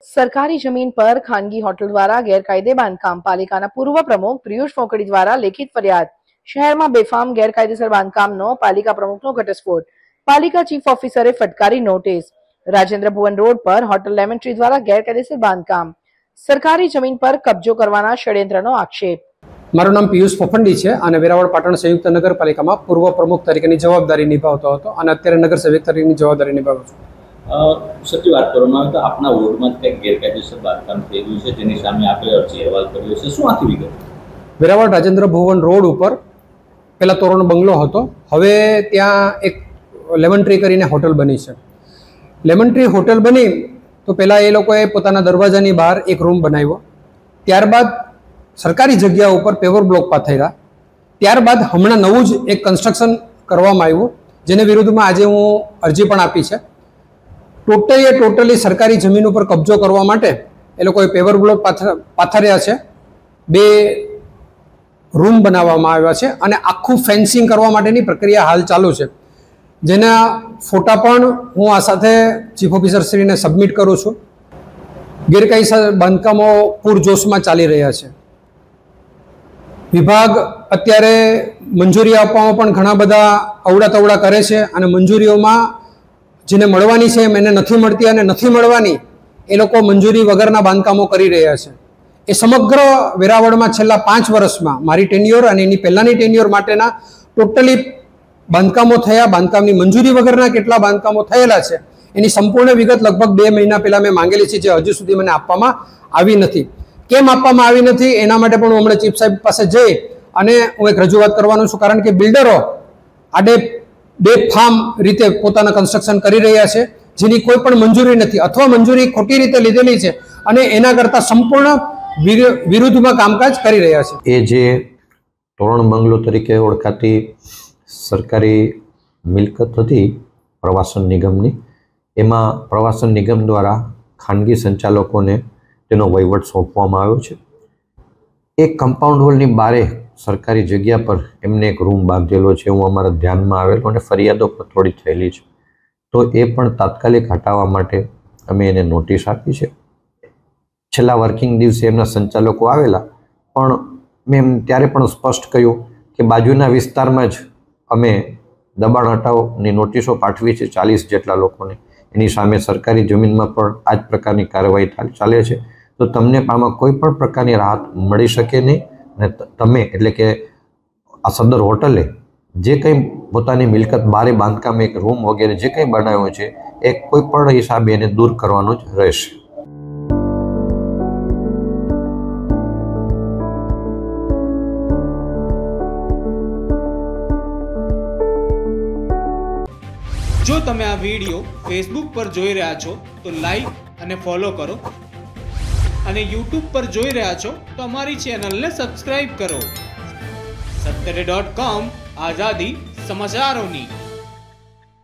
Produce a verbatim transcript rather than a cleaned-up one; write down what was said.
सरकारी जमीन पर खानगी होटल द्वारा गैरकायदे बांधकाम पालिकाना पूर्व प्रमुख પિયુષ ફોકડી द्वारा लेखित फरियाद शहर में बेफाम गैरकायदेसर बांधकामनो पालिका प्रमुखनो घटस्फोट पालिका चीफ ऑफिसरे फटकारी नोटिस राजेंद्र भुवन रोड पर होटल लेमन ट्री द्वारा गैरकायदेसर बांधकाम सरकारी जमीन पर कब्जो करवाना षड्यंत्रनो आक्षेप। मारू नाम પિયુષ ફોકડી है और वेरावळ पाटण संयुक्त नगरपालिका में पूर्व प्रमुख तरीके जवाबदारी निभावतो हतो और अत्यारे नगर सेवक तरीके जवाबदारी निभावुं छुं। सच्ची बात કરવામાં આવે તો આપના વોર્ડમાં કંઈક ગેરકાયદેસર બાંધકામ થઈ રહ્યું છે જેની સામે આપણે અરજી અહેવાલ કર્યો છે, શું આથી વિગત? વેરાવળ રાજેન્દ્ર ભુવન રોડ ઉપર પેલા તોરણ બંગલો હતો, હવે ત્યાં એક લેમન ટ્રી કરીને હોટલ બની છે। લેમન ટ્રી હોટલ બની તો પહેલાં એ લોકોએ પોતાના દરવાજાની બહાર એક રૂમ બનાવ્યો, ત્યારબાદ સરકારી જગ્યા ઉપર પેવર બ્લોક પાથર્યા, ત્યારબાદ હમણાં નવું જ એક કન્સ્ટ્રક્શન કરવામાં આવ્યું જેને વિરુદ્ધમાં આજે હું અરજી પણ આપી છે। ટોટલી ટોટલી સરકારી જમીન ઉપર કબજો કરવા માટે એ લોકોએ પેવર બ્લોક પાથર્યા છે, બે રૂમ બનાવવામાં આવ્યા છે અને આખું ફેન્સિંગ કરવા માટેની પ્રક્રિયા હાલ ચાલુ છે, જેના ફોટા પણ હું આ સાથે ચીફ ઓફિસર શ્રીને સબમિટ કરું છું। ગેરકાયદેસર બાંધકામો પૂરજોશમાં ચાલી રહ્યા છે। વિભાગ અત્યારે મંજૂરી આપવામાં પણ ઘણા બધા અવડા તવડા કરે છે અને મંજૂરીઓમાં જેને મળવાની છે એને નથી મળતી અને નથી મળવાની એ લોકો મંજૂરી વગરના બાંધકામો કરી રહ્યા છે। એ સમગ્ર વેરાવળમાં છેલ્લા પાંચ વર્ષમાં મારી ટેન્યોર અને એની પહેલાંની ટેન્યોર માટેના ટોટલી બાંધકામો થયા, બાંધકામની મંજૂરી વગરના કેટલા બાંધકામો થયેલા છે એની સંપૂર્ણ વિગત લગભગ બે મહિના પહેલાં મેં માંગેલી છે, જે હજુ સુધી મને આપવામાં આવી નથી। કેમ આપવામાં આવી નથી એના માટે પણ હું હમણાં ચીફ સાહેબ પાસે જઈ અને હું એક રજૂઆત કરવાનો છું, કારણ કે બિલ્ડરો આડે બેફામ રીતે પોતાના કન્સ્ટ્રક્શન કરી રહ્યા છે જેની કોઈ પણ મંજૂરી નથી અથવા મંજૂરી ખોટી રીતે લીધેલી છે અને એના કરતાં સંપૂર્ણ વિરુદ્ધમાં કામકાજ કરી રહ્યા છે। એ જે તોરણ બંગલો તરીકે ઓળખાતી સરકારી મિલકત હતી પ્રવાસન નિગમની, એમાં પ્રવાસન નિગમ દ્વારા ખાનગી સંચાલકોને તેનો વહીવટ સોંપવામાં આવ્યો છે। એક કમ્પાઉન્ડ વોલની બારે સરકારી જગ્યા પર એમને એક રૂમ બાંધેલો છે, હું અમારા ધ્યાનમાં આવેલો અને ફરિયાદો પણ થોડી થયેલી છે, તો એ પણ તાત્કાલિક હટાવવા માટે અમે એને નોટિસ આપી છે। છેલ્લા વર્કિંગ દિવસે એમના સંચાલકો આવેલા, પણ મેં ત્યારે પણ સ્પષ્ટ કહ્યું કે બાજુના વિસ્તારમાં જ અમે દબાણ હટાવની નોટિસો પાઠવી છે ચાલીસ જેટલા લોકોને, એની સામે સરકારી જમીનમાં પણ આ જ પ્રકારની કાર્યવાહી ચાલે છે, તો તમને આમાં કોઈ પણ પ્રકારની રાહત મળી શકે નહીં અને તમે એટલે કે આ સદર હોટલે જે કંઈ પોતાની મિલકત બારે બાંધકામ એક રૂમ વગેરે જે કંઈ બનાવ્યો છે એ કોઈ પણ હિસાબે એને દૂર કરવાનું જ રહેશે। જો તમે આ વિડીયો ફેસબુક પર જોઈ રહ્યા છો તો લાઈક અને ફોલો કરો અને યુટ્યુબ પર જોઈ રહ્યા છો તો અમારી ચેનલને સબસ્ક્રાઇબ કરો। સત્તરે ડોટ કોમ આઝાદી સમાચારોની।